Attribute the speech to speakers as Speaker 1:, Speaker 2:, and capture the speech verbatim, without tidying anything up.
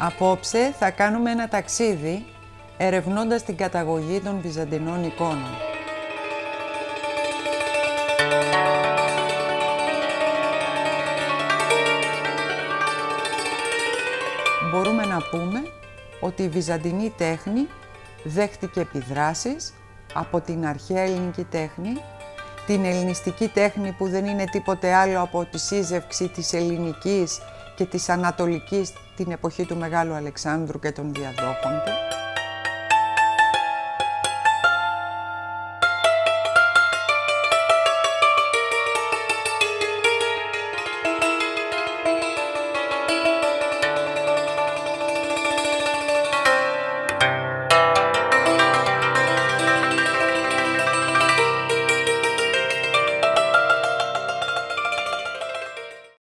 Speaker 1: Απόψε θα κάνουμε ένα ταξίδι ερευνώντας την καταγωγή των Βυζαντινών εικόνων. Μπορούμε να πούμε ότι η Βυζαντινή τέχνη δέχτηκε επιδράσεις από την αρχαία ελληνική τέχνη, την ελληνιστική τέχνη που δεν είναι τίποτε άλλο από τη σύζευξη της ελληνικής και της ανατολικής την εποχή του Μεγάλου Αλεξάνδρου και των διαδόχων του.